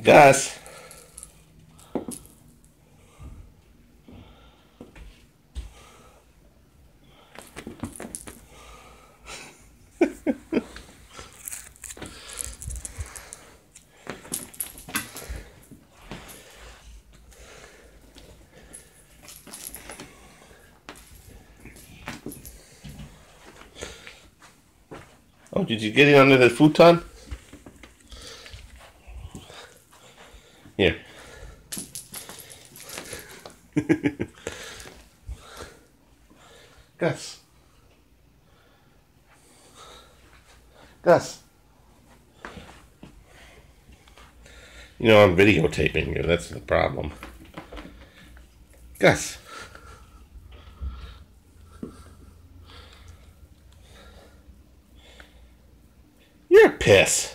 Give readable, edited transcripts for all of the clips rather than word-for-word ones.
Gus. Oh, did you get it under the futon? Here. Gus. Gus. You know I'm videotaping you, that's the problem. Gus. You're a piss.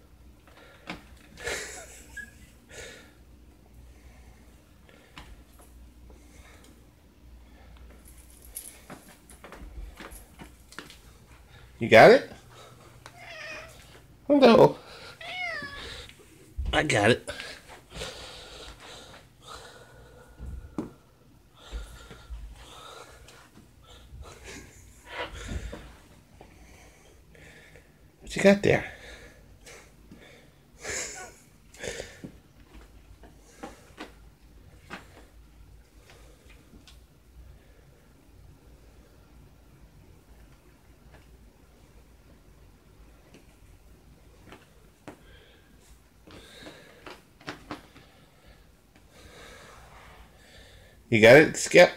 You got it? Oh no. I got it. What you got there? You got it, Skip?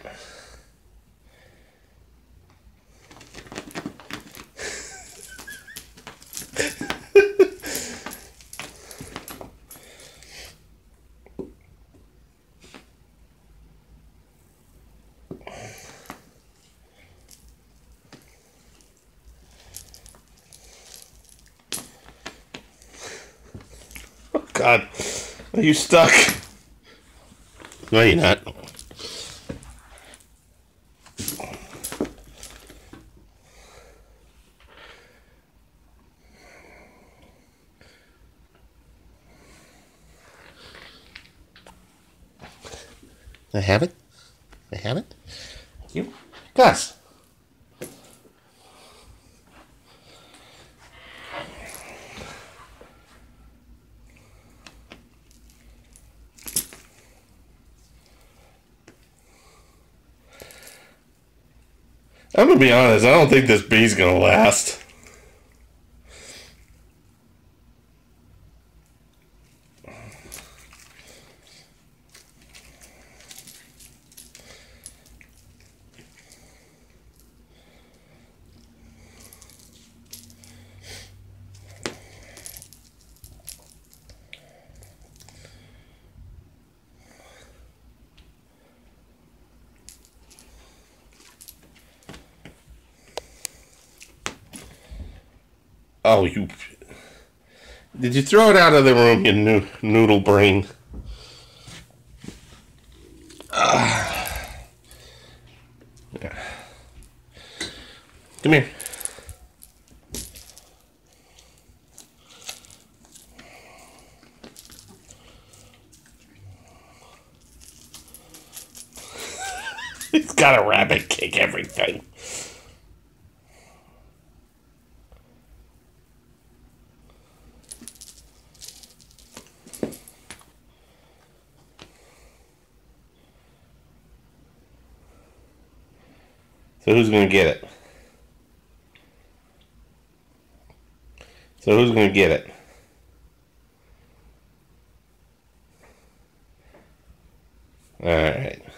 Oh God, are you stuck? No, you're not. I have it? I have it? Thank you. Gus. I'm gonna be honest, I don't think this bee's gonna last. Oh, you... Did you throw it out of the room, you noodle brain? Yeah. Come here. He's got a rabbit kick everything. So who's going to get it? So who's going to get it? All right.